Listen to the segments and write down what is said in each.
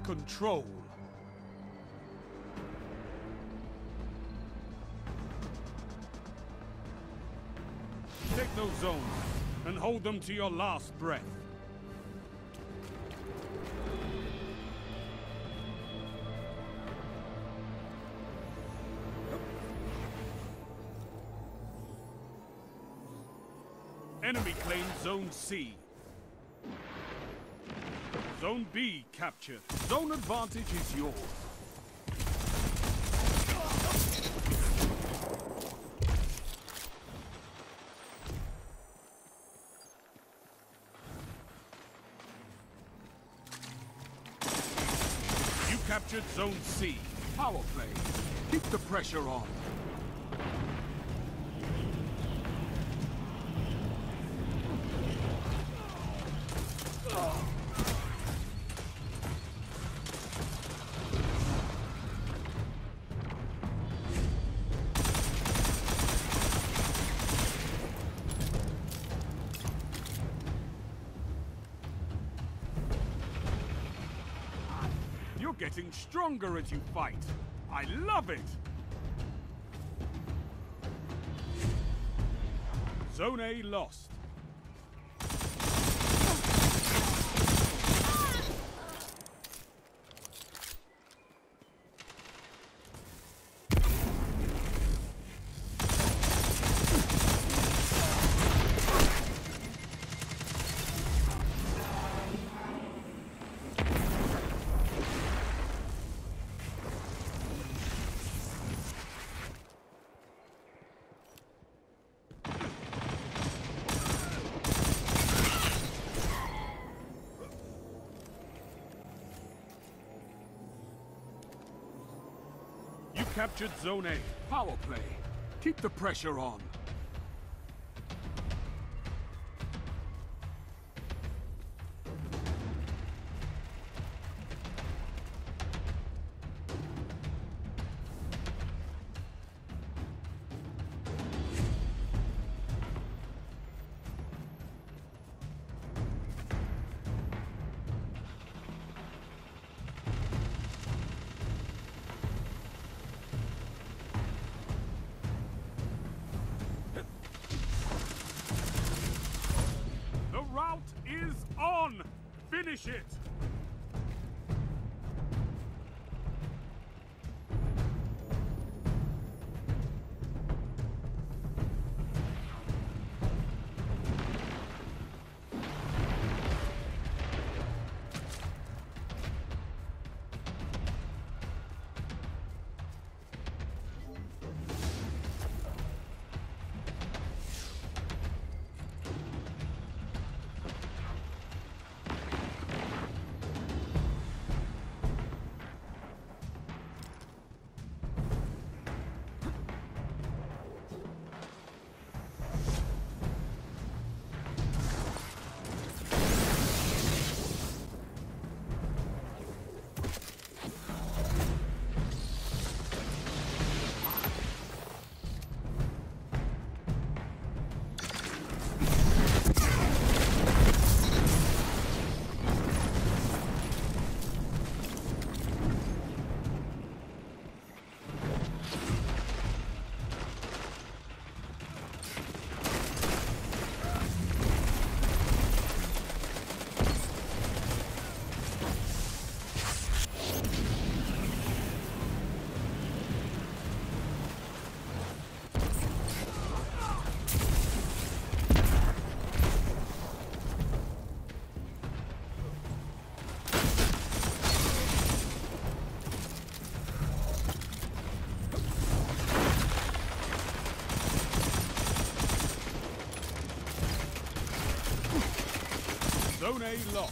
control. Take those zones and hold them to your last breath. Enemy claimed Zone C. Zone B captured. Zone advantage is yours. You captured Zone C. Power play. Keep the pressure on. You're getting stronger as you fight. I love it! Zone A lost. Captured Zone A. Power play. Keep the pressure on. Is on! Finish it! Zone A lost.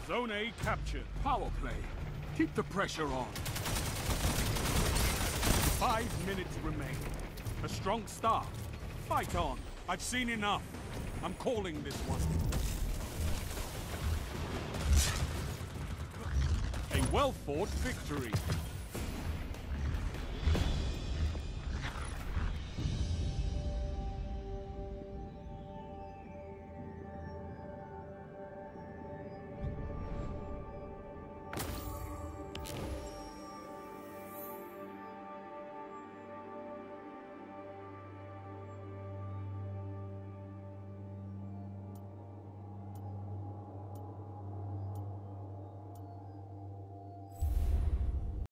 Zone A captured. Power play. Keep the pressure on. 5 minutes remain. A strong start. Fight on. I've seen enough. I'm calling this one. A well-fought victory.